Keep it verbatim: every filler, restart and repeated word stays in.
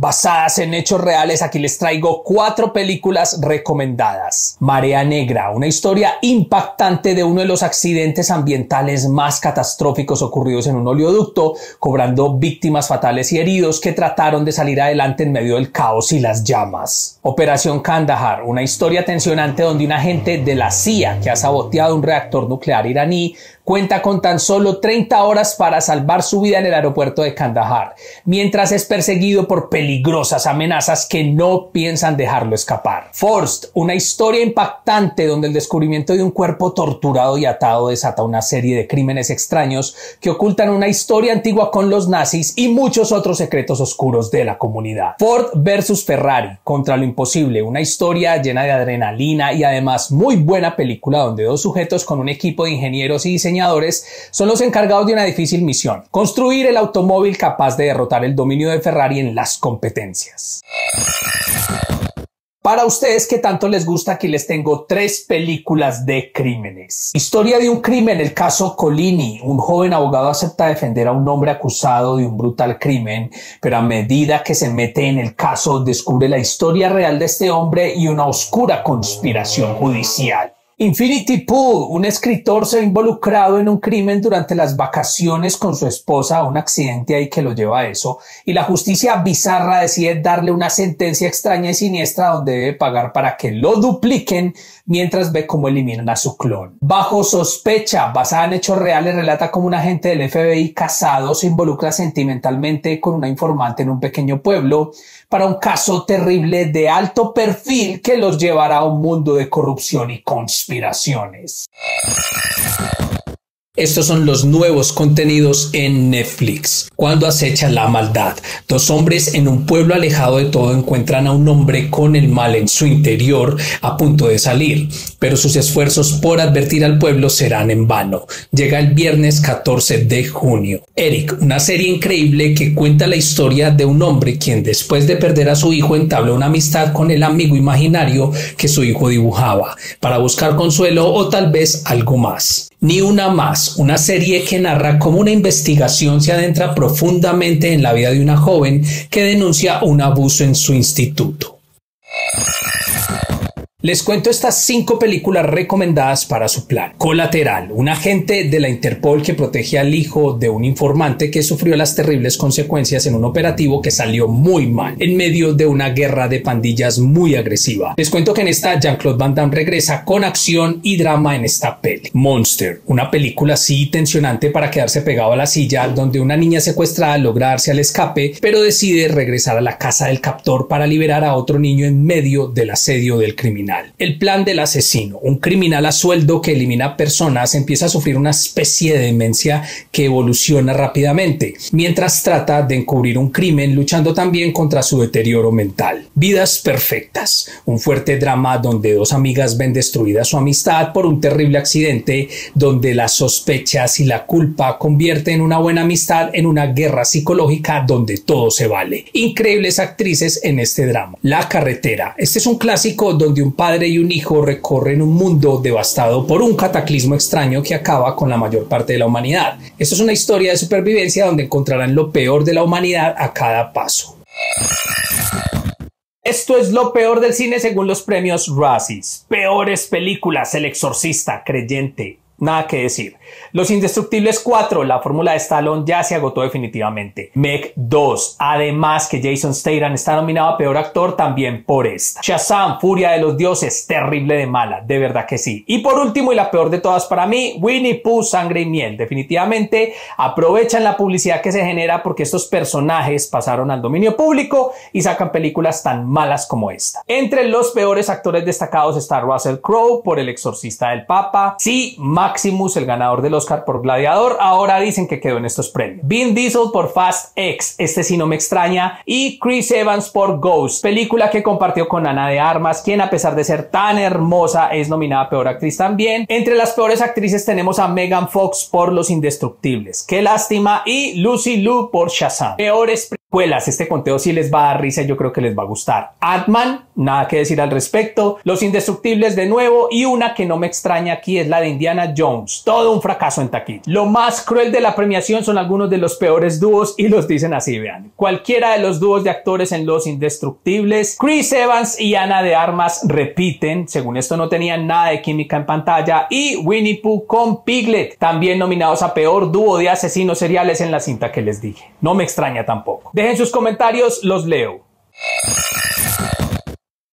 basadas en hechos reales, aquí les traigo cuatro películas recomendadas. Marea Negra, una historia impactante de uno de los accidentes ambientales más catastróficos ocurridos en un oleoducto, cobrando víctimas fatales y heridos que trataron de salir adelante en medio del caos y las llamas. Operación Kandahar, una historia tensionante donde un agente de la C I A que ha saboteado un reactor nuclear iraní cuenta con tan solo treinta horas para salvar su vida en el aeropuerto de Kandahar, mientras es perseguido por peligrosas amenazas que no piensan dejarlo escapar. Forced, una historia impactante donde el descubrimiento de un cuerpo torturado y atado desata una serie de crímenes extraños que ocultan una historia antigua con los nazis y muchos otros secretos oscuros de la comunidad. Ford versus Ferrari, contra lo imposible, una historia llena de adrenalina y además muy buena película donde dos sujetos con un equipo de ingenieros y diseñadores son los encargados de una difícil misión: construir el automóvil capaz de derrotar el dominio de Ferrari en las competencias. Para ustedes que tanto les gusta, aquí les tengo tres películas de crímenes. Historia de un crimen, el caso Collini. Un joven abogado acepta defender a un hombre acusado de un brutal crimen, pero a medida que se mete en el caso descubre la historia real de este hombre y una oscura conspiración judicial. Infinity Pool, un escritor se ha involucrado en un crimen durante las vacaciones con su esposa, un accidente ahí que lo lleva a eso, y la justicia bizarra decide darle una sentencia extraña y siniestra donde debe pagar para que lo dupliquen mientras ve cómo eliminan a su clon. Bajo sospecha, basada en hechos reales, relata cómo un agente del F B I casado se involucra sentimentalmente con una informante en un pequeño pueblo para un caso terrible de alto perfil que los llevará a un mundo de corrupción y conspiraciones. Estos son los nuevos contenidos en Netflix. Cuando acecha la maldad. Dos hombres en un pueblo alejado de todo encuentran a un hombre con el mal en su interior a punto de salir, pero sus esfuerzos por advertir al pueblo serán en vano. Llega el viernes catorce de junio. Eric, una serie increíble que cuenta la historia de un hombre quien después de perder a su hijo entabla una amistad con el amigo imaginario que su hijo dibujaba para buscar consuelo o tal vez algo más. Ni una más, una serie que narra cómo una investigación se adentra profundamente en la vida de una joven que denuncia un abuso en su instituto. Les cuento estas cinco películas recomendadas para su plan. Colateral, un agente de la Interpol que protege al hijo de un informante que sufrió las terribles consecuencias en un operativo que salió muy mal, en medio de una guerra de pandillas muy agresiva. Les cuento que en esta Jean-Claude Van Damme regresa con acción y drama en esta peli. Monster, una película así tensionante para quedarse pegado a la silla, donde una niña secuestrada logra darse al escape, pero decide regresar a la casa del captor para liberar a otro niño en medio del asedio del criminal. El plan del asesino, un criminal a sueldo que elimina personas, empieza a sufrir una especie de demencia que evoluciona rápidamente, mientras trata de encubrir un crimen, luchando también contra su deterioro mental. Vidas perfectas, un fuerte drama donde dos amigas ven destruida su amistad por un terrible accidente, donde las sospechas y la culpa convierten una buena amistad en una guerra psicológica donde todo se vale. Increíbles actrices en este drama. La carretera, este es un clásico donde un padre y un hijo recorren un mundo devastado por un cataclismo extraño que acaba con la mayor parte de la humanidad. Esto es una historia de supervivencia donde encontrarán lo peor de la humanidad a cada paso. Esto es lo peor del cine según los premios Razzies. Peores películas: El Exorcista, Creyente. Nada que decir. Los Indestructibles cuatro, la fórmula de Stallone ya se agotó definitivamente. Meg dos, además que Jason Statham está nominado a Peor Actor también por esta. Shazam, Furia de los Dioses, terrible de mala, de verdad que sí. Y por último y la peor de todas para mí, Winnie Pooh, Sangre y Miel. Definitivamente aprovechan la publicidad que se genera porque estos personajes pasaron al dominio público y sacan películas tan malas como esta. Entre los peores actores destacados está Russell Crowe por El Exorcista del Papa. Sí, Maximus, el ganador del Oscar por Gladiador, ahora dicen que quedó en estos premios. Vin Diesel por Fast X, este sí no me extraña, y Chris Evans por Ghost, película que compartió con Ana de Armas, quien a pesar de ser tan hermosa es nominada a Peor Actriz también. Entre las peores actrices tenemos a Megan Fox por Los Indestructibles, qué lástima, y Lucy Liu por Shazam. Peores Cuelas, este conteo sí les va a dar risa y yo creo que les va a gustar. Ant-Man, nada que decir al respecto. Los Indestructibles de nuevo y una que no me extraña aquí es la de Indiana Jones. Todo un fracaso en taquilla. Lo más cruel de la premiación son algunos de los peores dúos y los dicen así, vean. Cualquiera de los dúos de actores en Los Indestructibles, Chris Evans y Ana de Armas repiten, según esto no tenían nada de química en pantalla, y Winnie Pooh con Piglet, también nominados a peor dúo de asesinos seriales en la cinta que les dije. No me extraña tampoco. Dejen sus comentarios, los leo.